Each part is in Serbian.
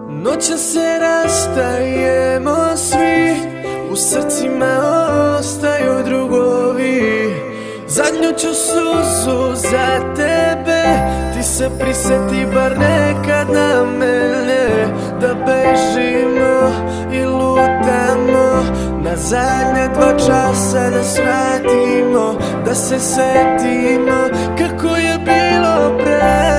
Noćas se rastajemo svi, u srcima ostaju drugovi. Zadnju ću suzu za tebe, ti se prisjeti bar nekad na mene. Da bežimo i lutamo, na zadnja 2 časa da svratimo, da se setimo kako je bilo pre.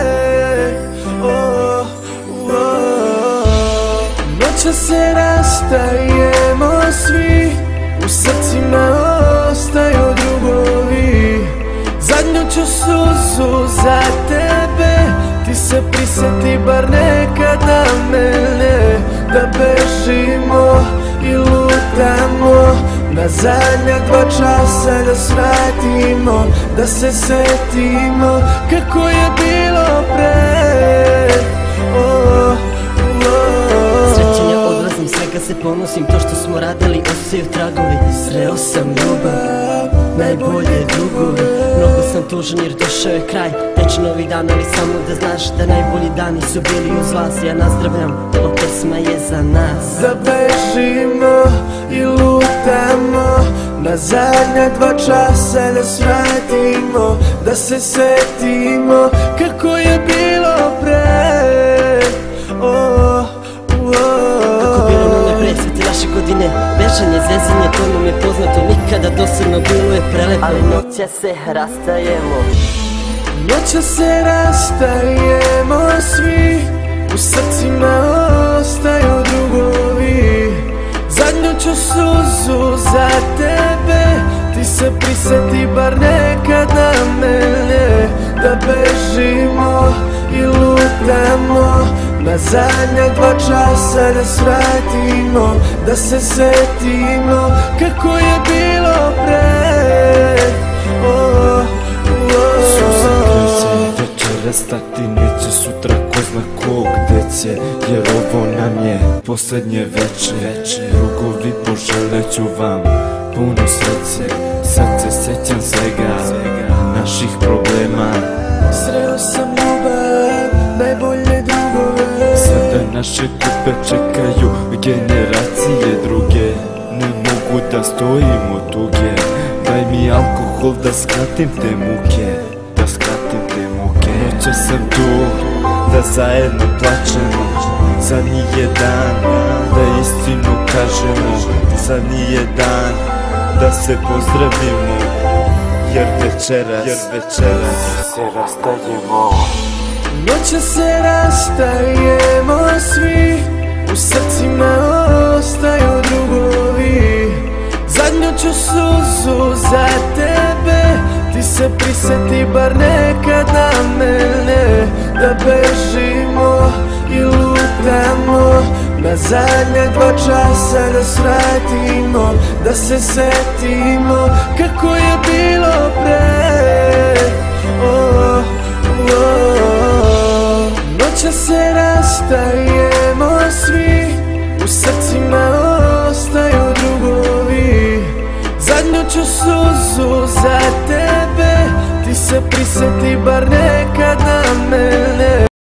Noćas se rastajemo svi, u srcima ostaju drugovi. Zadnju ću suzu za tebe, ti se prisjeti bar nekad na mene. Da bežimo i lutamo, na zadnja 2 časa da svratimo, da se setimo kako je bilo pre. Svega se ponosim, to što smo radili ostaju tragovi. Sreo sam ljubav, najbolje drugove. Mnogo sam tužan jer došao je kraj, teče novi dan, ali samo da znaš da najbolji dani su bili uz vas. Ja nazdravljam, ova pesma je za nas. Da bežimo i lutamo, na zadnja 2 časa da svratimo, da se setimo kako je bilo pre. Godine, bežanje, zezanje, to nam je poznato, nikada dosadno, bilo je prelepo. Ali noćas se rastajemo, noćas se rastajemo svi, u srcima ostaju drugovi. Zadnju ću suzu za tebe, ti se prisjeti bar nekad na mene. Da bežimo i lutamo, na zadnja 2 časa da svratimo, da se setimo kako je bilo pre. Suza se večera stati neće, sutra ko zna ko gde će, jer ovo nam je poslednje veče. Drugovi, poželeću vam puno sreće, sad se sećam svega naših problema. Sreo sam ljubav, najbolje drugove. Sada naše kupe čekaju generacije druge, ne mogu da stojimo tuge. Daj mi alkohol da skratim te muke, da skratim te muke. Noćas sam tu da zajedno plačemo, zadnji je dan da istinu kažemo. Zadnji je dan da se pozdravimo, jer večeras se rastajemo. Noćas se rastajemo svi, u srcima ostaju drugovi. Zadnju ću suzu za tebe, ti se prisjeti bar nekad na mene. Da bežimo i lutamo, na zadnja 2 časa da svratimo, da se setimo kako je bilo pre. Noćas se rastajemo svi, u srcima ostaju drugovi. Zadnju ću suzu za tebe, ti se prisjeti bar nekad na mene.